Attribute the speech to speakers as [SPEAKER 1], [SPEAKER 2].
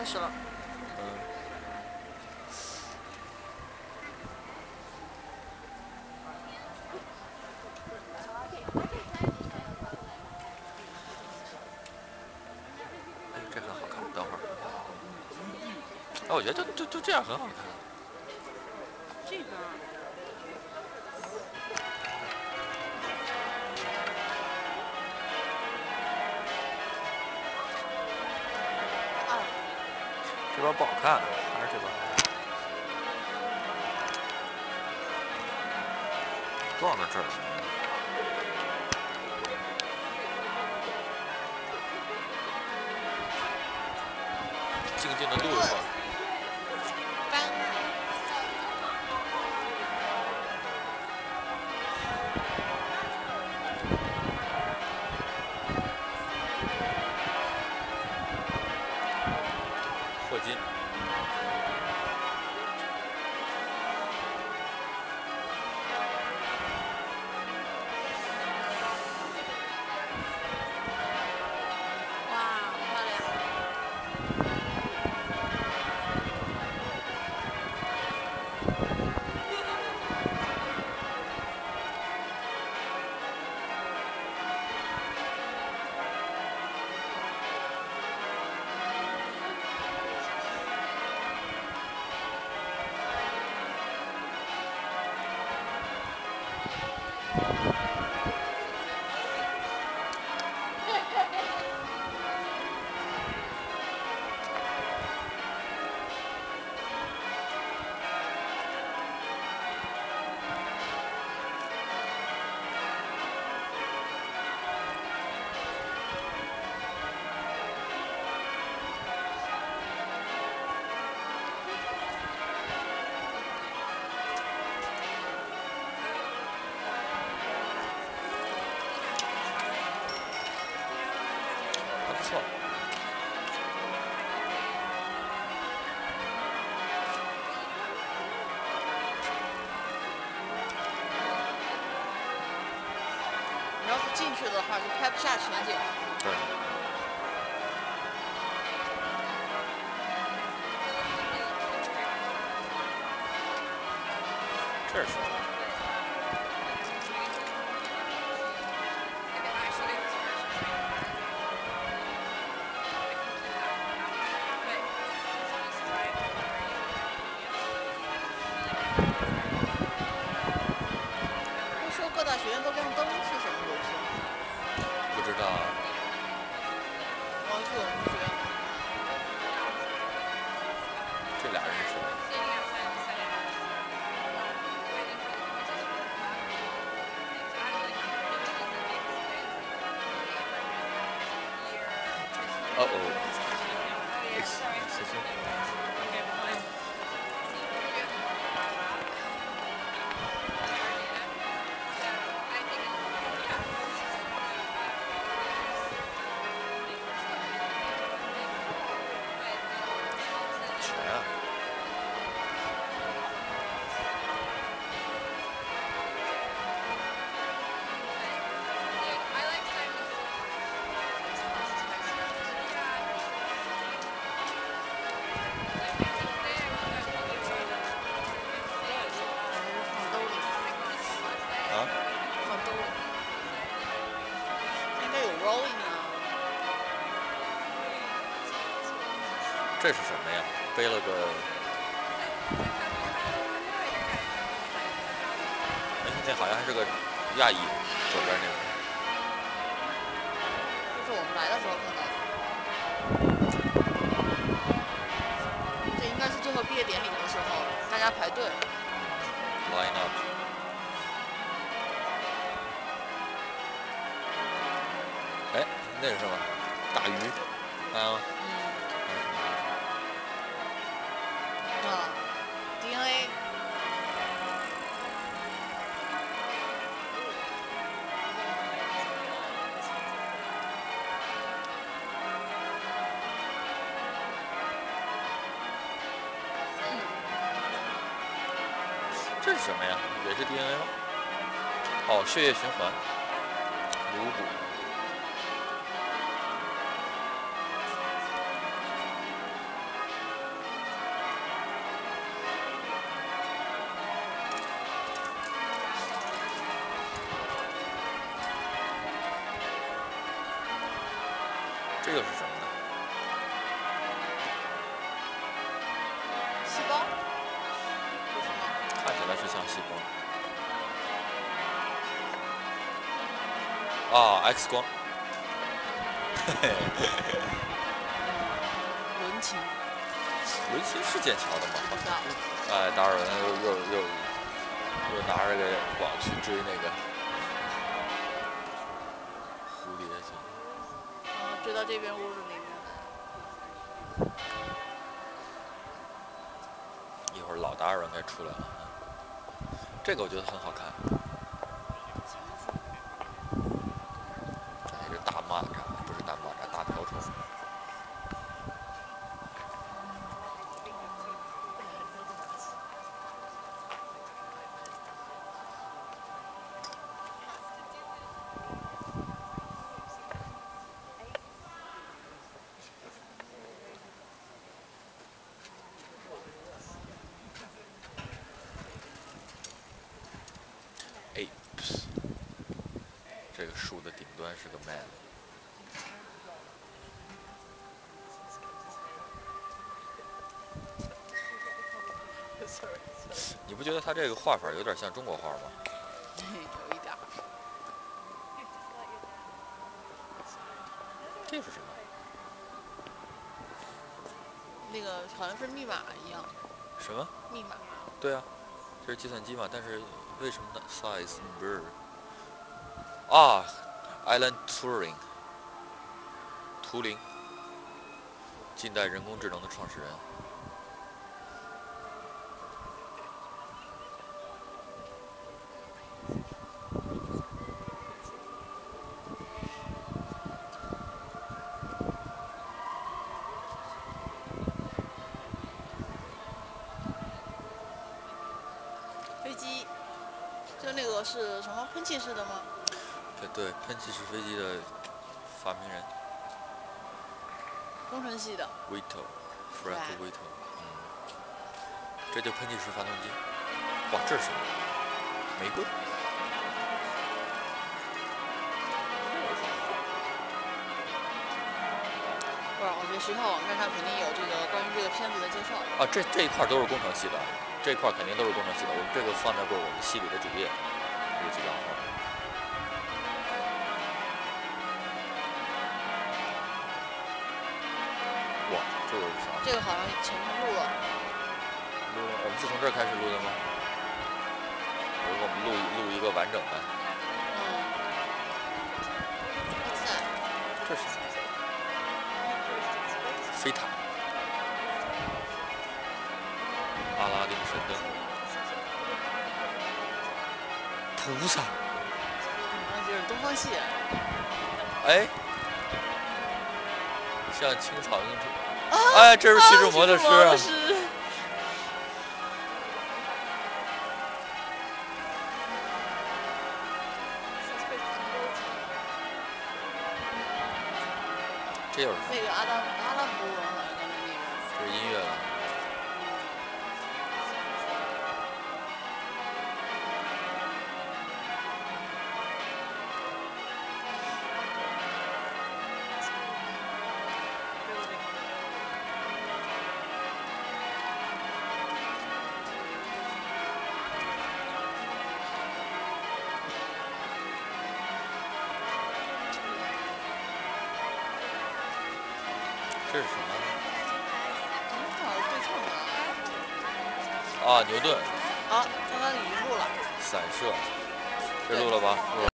[SPEAKER 1] 开始了。
[SPEAKER 2] 哎，这很好看，等会儿。哎，我觉得就这样很好看。
[SPEAKER 1] 这边
[SPEAKER 2] 这边不好看，还是这边好看。撞到这儿。静静的录一会儿。霍金。
[SPEAKER 1] 哇，漂亮！
[SPEAKER 2] 还不错。
[SPEAKER 1] 你要是进去的话，就拍不下全景。
[SPEAKER 2] 对。这是什么？
[SPEAKER 1] 都说各大学院都亮灯是什么回事？
[SPEAKER 2] 不知道。
[SPEAKER 1] 哦，是我们学院。
[SPEAKER 2] 这俩人是谁？哦哦。excuse me。全啊。
[SPEAKER 1] 放兜里。
[SPEAKER 2] 啊？
[SPEAKER 1] 放兜里。应该有 rolling 啊。
[SPEAKER 2] 这是什么呀？背了个。哎，那好像还是个亚裔，左边那个。
[SPEAKER 1] 这是我们来的时候看到的。这应该是最后毕业典礼的时候，大家排队。
[SPEAKER 2] Line up。哎，那是什么？大鱼。看啊。
[SPEAKER 1] 啊 ，DNA。
[SPEAKER 2] 这是什么呀？也是 DNA 吗？哦，血液循环。颅骨。 这又是什么呢？
[SPEAKER 1] 细胞？不是吗？
[SPEAKER 2] 看起来是像细胞。啊 ，X 光。嘿嘿。
[SPEAKER 1] 伦琴。
[SPEAKER 2] 伦琴是剑桥的吗？
[SPEAKER 1] 不知道。
[SPEAKER 2] 哎，达尔文又拿着个网去追那个蝴蝶去。
[SPEAKER 1] 追到这边屋子里面。
[SPEAKER 2] 一会儿老达尔文该出来了，这个我觉得很好看。这是大蚂蚱，不是大蚂蚱，大瓢虫。Apes， 这个树的顶端是个 man。你不觉得他这个画法有点像中国画吗？
[SPEAKER 1] 有一点。
[SPEAKER 2] 这是什么？
[SPEAKER 1] 那个好像是密码一样。
[SPEAKER 2] 什么？
[SPEAKER 1] 密码。
[SPEAKER 2] 对啊，这是计算机嘛？但是为什么呢 ？Size bird。啊 ，Alan Turing， 图灵，近代人工智能的创始人。
[SPEAKER 1] 飞机，就那个是什么喷气式的吗？
[SPEAKER 2] 对，喷气式飞机的发明人。
[SPEAKER 1] 工程系的。
[SPEAKER 2] Whittle，Frank Whittle。这就喷气式发动机。哇，这是什么？玫瑰。
[SPEAKER 1] 不知道，我觉得学校网站上肯定有这个关于这个片子的介绍。
[SPEAKER 2] 啊，这一块都是工程系的，这一块肯定都是工程系的。我这个放在过我们系里的主页，有几张画。哇，这个是啥？
[SPEAKER 1] 这个好像前面录了。
[SPEAKER 2] 录了，我们是从这儿开始录的吗？比如说我们录一个完整的。这是什么？飞塔。阿拉丁神灯。菩萨。
[SPEAKER 1] 那就是东方系。
[SPEAKER 2] 哎，像青草映出。哎，这是徐志摩的诗啊。这又是
[SPEAKER 1] 那个阿拉伯文好像在那边。
[SPEAKER 2] 这是音乐了。这是什么？
[SPEAKER 1] 对称的。
[SPEAKER 2] 啊，牛顿。
[SPEAKER 1] 好，刚刚已经录了。
[SPEAKER 2] 散射。这录了吧？录了。